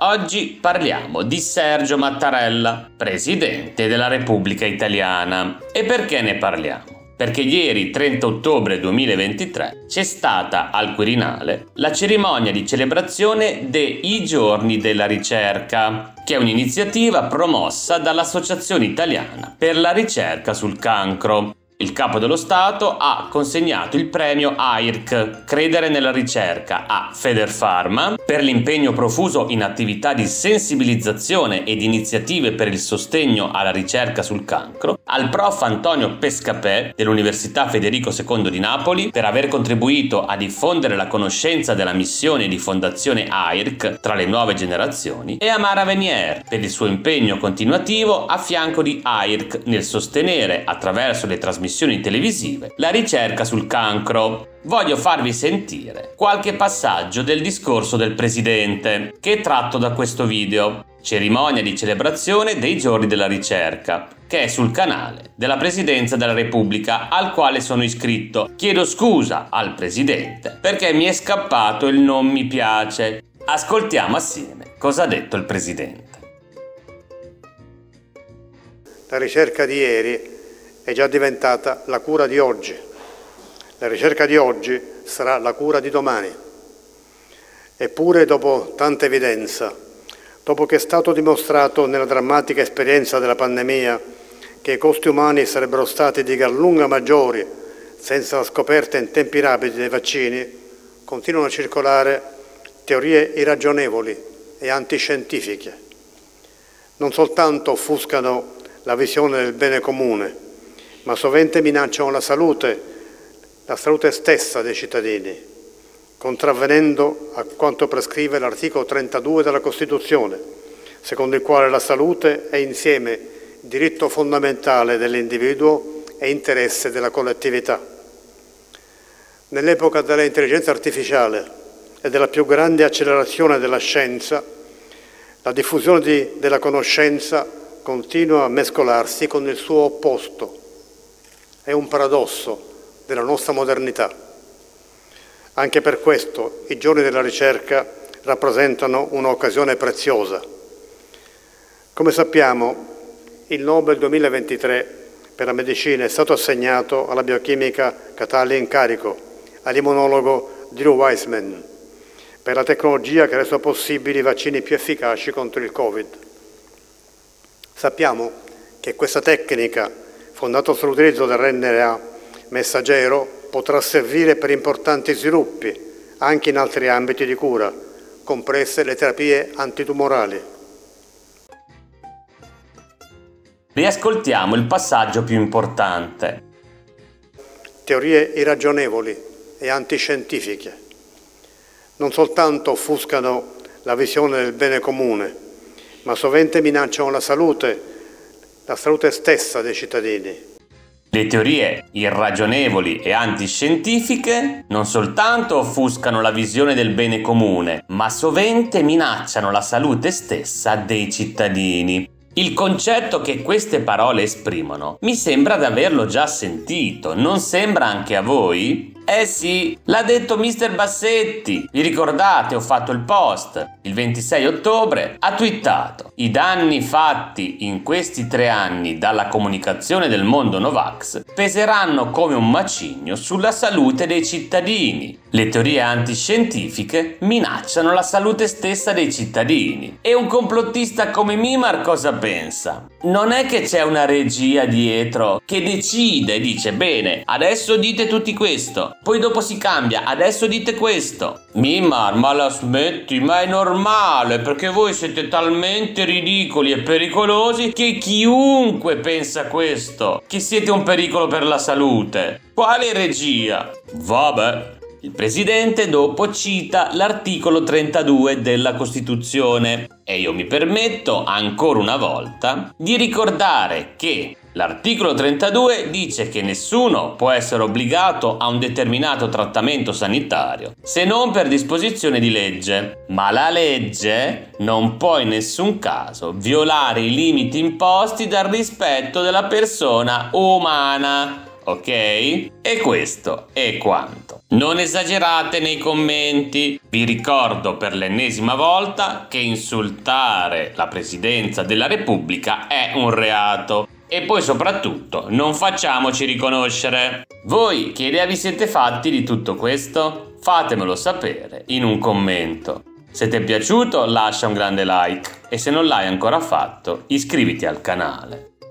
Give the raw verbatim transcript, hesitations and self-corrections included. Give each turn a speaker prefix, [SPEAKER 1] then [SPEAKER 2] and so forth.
[SPEAKER 1] Oggi parliamo di Sergio Mattarella, Presidente della Repubblica Italiana. E perché ne parliamo? Perché ieri, trenta ottobre duemilaventitré, c'è stata al Quirinale la cerimonia di celebrazione dei Giorni della Ricerca, che è un'iniziativa promossa dall'Associazione Italiana per la Ricerca sul Cancro. Il Capo dello Stato ha consegnato il premio A I R C, Credere nella Ricerca, a Federpharma per l'impegno profuso in attività di sensibilizzazione ed iniziative per il sostegno alla ricerca sul cancro, al prof Antonio Pescapè dell'Università Federico secondo di Napoli per aver contribuito a diffondere la conoscenza della missione di Fondazione A I R C tra le nuove generazioni, e a Mara Venier per il suo impegno continuativo a fianco di A I R C nel sostenere, attraverso le trasmissioni televisive, la ricerca sul cancro. Voglio farvi sentire qualche passaggio del discorso del Presidente, che è tratto da questo video, cerimonia di celebrazione dei Giorni della Ricerca, che è sul canale della Presidenza della Repubblica, al quale sono iscritto. Chiedo scusa al Presidente perché mi è scappato il non mi piace. Ascoltiamo assieme cosa ha detto il Presidente.
[SPEAKER 2] La ricerca di ieri è già diventata la cura di oggi. La ricerca di oggi sarà la cura di domani. Eppure, dopo tanta evidenza, dopo che è stato dimostrato nella drammatica esperienza della pandemia che i costi umani sarebbero stati di gran lunga maggiori senza la scoperta in tempi rapidi dei vaccini, continuano a circolare teorie irragionevoli e antiscientifiche. Non soltanto offuscano la visione del bene comune, ma sovente minacciano la salute, la salute stessa dei cittadini, contravvenendo a quanto prescrive l'articolo trentadue della Costituzione, secondo il quale la salute è insieme diritto fondamentale dell'individuo e interesse della collettività. Nell'epoca dell'intelligenza artificiale e della più grande accelerazione della scienza, la diffusione di, della conoscenza continua a mescolarsi con il suo opposto. È un paradosso della nostra modernità. Anche per questo i Giorni della Ricerca rappresentano un'occasione preziosa. Come sappiamo, il Nobel duemilaventitré per la medicina è stato assegnato alla biochimica Katalin Karikó, all'immunologo Drew Weissman, per la tecnologia che ha reso possibili i vaccini più efficaci contro il Covid. Sappiamo che questa tecnica, fondata sull'utilizzo dell'R N A messaggero, potrà servire per importanti sviluppi anche in altri ambiti di cura, comprese le terapie antitumorali.
[SPEAKER 1] Riascoltiamo il passaggio più importante.
[SPEAKER 2] Teorie irragionevoli e antiscientifiche. Non soltanto offuscano la visione del bene comune, ma sovente minacciano la salute, la salute stessa dei cittadini.
[SPEAKER 1] Le teorie irragionevoli e antiscientifiche non soltanto offuscano la visione del bene comune, ma sovente minacciano la salute stessa dei cittadini. Il concetto che queste parole esprimono mi sembra di averlo già sentito, non sembra anche a voi? Eh sì, l'ha detto mister Bassetti. Vi ricordate? Ho fatto il post. Il ventisei ottobre ha twittato: i danni fatti in questi tre anni dalla comunicazione del mondo Novax peseranno come un macigno sulla salute dei cittadini. Le teorie antiscientifiche minacciano la salute stessa dei cittadini. E un complottista come Mimar cosa pensa? Non è che c'è una regia dietro che decide e dice: bene, adesso dite tutti questo, poi dopo si cambia, adesso dite questo. Mimar, ma la smetti? Ma è normale, perché voi siete talmente ridicoli e pericolosi che chiunque pensa questo, che siete un pericolo per la salute. Quale regia? Vabbè. Il Presidente dopo cita l'articolo trentadue della Costituzione e io mi permetto ancora una volta di ricordare che l'articolo trentadue dice che nessuno può essere obbligato a un determinato trattamento sanitario se non per disposizione di legge, ma la legge non può in nessun caso violare i limiti imposti dal rispetto della persona umana. ok? E questo è quanto. Non esagerate nei commenti. Vi ricordo per l'ennesima volta che insultare la Presidenza della Repubblica è un reato. E poi soprattutto non facciamoci riconoscere. Voi che idea vi siete fatti di tutto questo? Fatemelo sapere in un commento. Se ti è piaciuto lascia un grande like e se non l'hai ancora fatto iscriviti al canale.